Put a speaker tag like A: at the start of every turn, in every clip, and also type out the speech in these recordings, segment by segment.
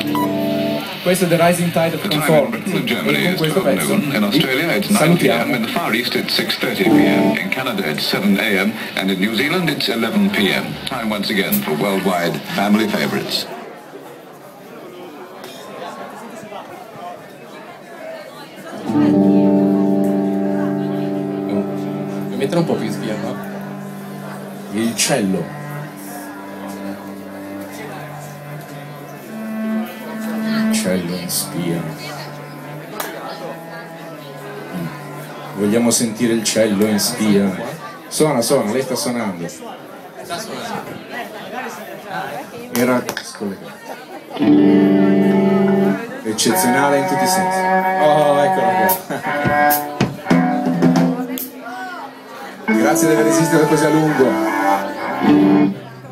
A: Questo è The Rising Tide of Conformity. E con questo pezzo
B: in Australia it's 9 p.m. in the Far East it's 6:30 p.m. in Canada it's 7 a.m. and in New Zealand it's 11 p.m. Time once again for worldwide family favorites.
A: Devo mettere un po' più in spia, no? Il cello. Cello in spia. Vogliamo sentire il cello in spia. Suona, lei sta suonando. Era scollegato. Eccezionale in tutti i sensi. Oh, eccolo qua. Grazie di aver resistito così a lungo.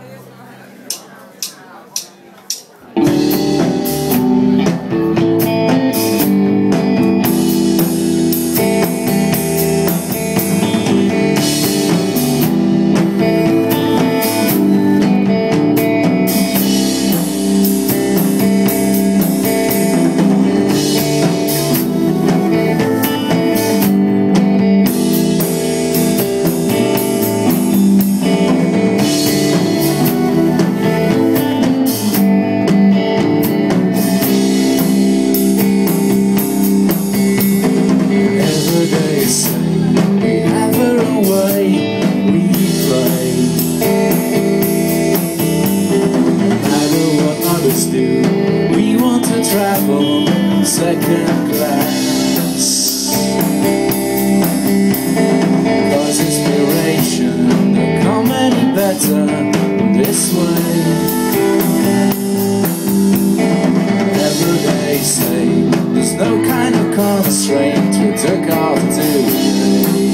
A: Second class, 'cause inspiration don't come any better this way. Every day say there's no kind of constraint we took off today.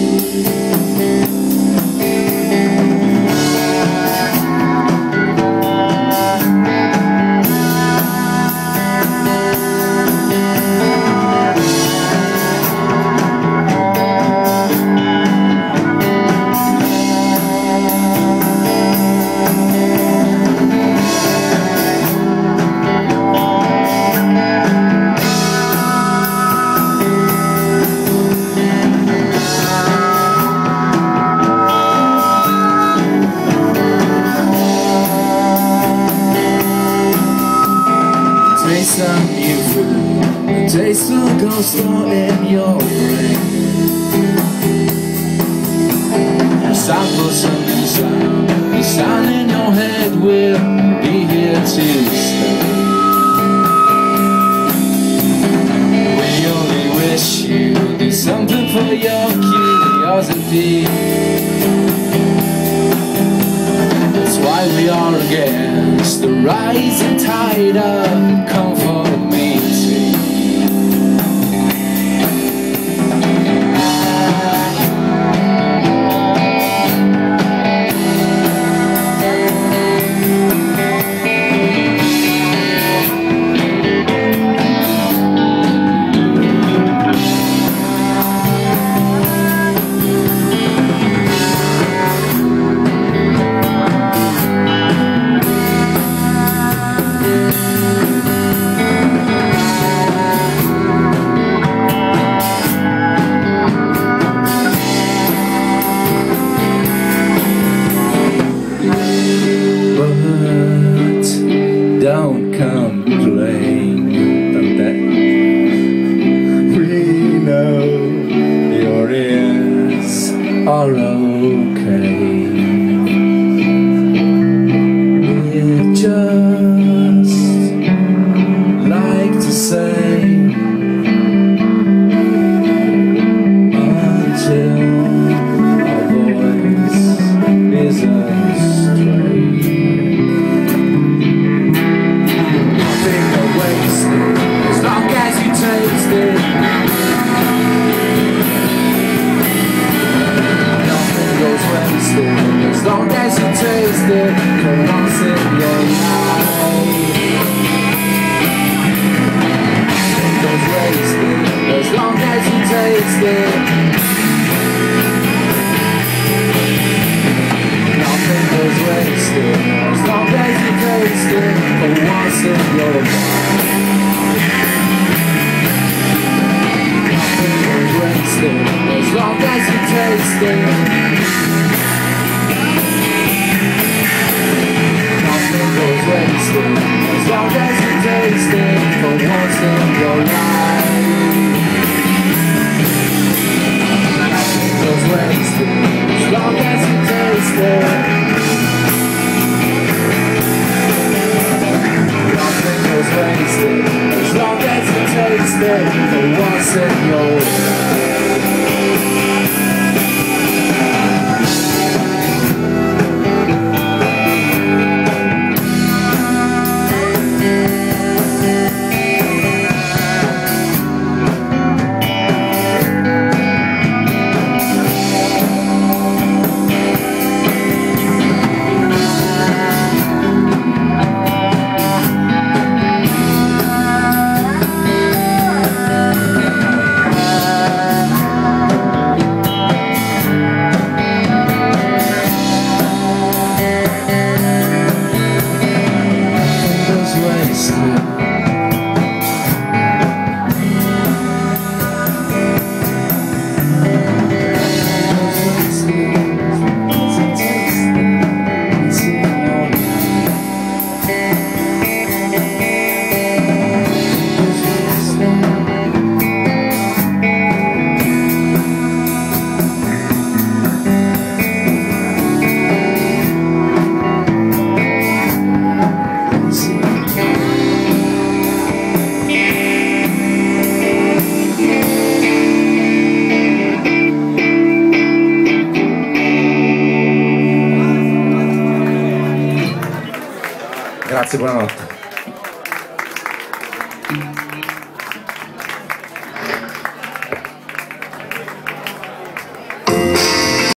A: Some new food, the taste will go slow in your brain. Samples from the sound, the sound in your head will be here to stay. We only wish you do something for your curiosity. That's why we are against the rising tide of conformity. Don't complain about that. We know your ears are okay. We just like to say until our voice is astray. As long as you taste it, nothing goes wasted. As long as you taste it, for once in your life, nothing goes wasted. As long as you taste it, nothing goes wasted. As long as you taste it, for once in your life. hope for what's in your way.
C: Grazie, buonanotte.